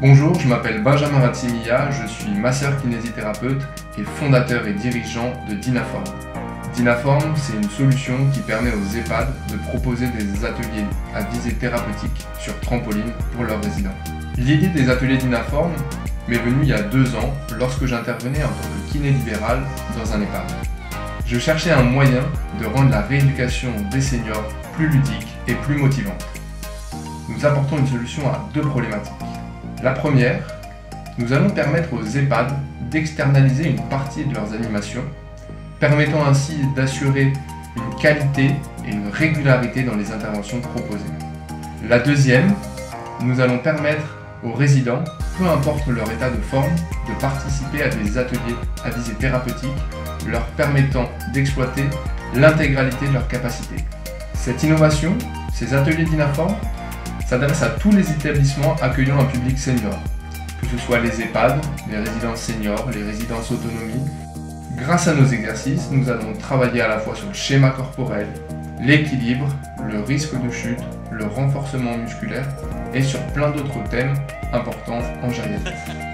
Bonjour, je m'appelle Benjamin Ratsimilla, je suis masseur-kinésithérapeute et fondateur et dirigeant de Dynaform. Dynaform, c'est une solution qui permet aux EHPAD de proposer des ateliers à visée thérapeutique sur trampoline pour leurs résidents. L'idée des ateliers Dynaform m'est venue il y a 2 ans lorsque j'intervenais en tant que kiné libéral dans un EHPAD. Je cherchais un moyen de rendre la rééducation des seniors plus ludique et plus motivante. Nous apportons une solution à 2 problématiques. La première, nous allons permettre aux EHPAD d'externaliser une partie de leurs animations, permettant ainsi d'assurer une qualité et une régularité dans les interventions proposées. La deuxième, nous allons permettre aux résidents, peu importe leur état de forme, de participer à des ateliers à visée thérapeutique, leur permettant d'exploiter l'intégralité de leurs capacités. Cette innovation, ces ateliers Dynaform, s'adresse à tous les établissements accueillant un public senior, que ce soit les EHPAD, les résidences seniors, les résidences autonomie. Grâce à nos exercices, nous allons travailler à la fois sur le schéma corporel, l'équilibre, le risque de chute, le renforcement musculaire et sur plein d'autres thèmes importants en gériatrie.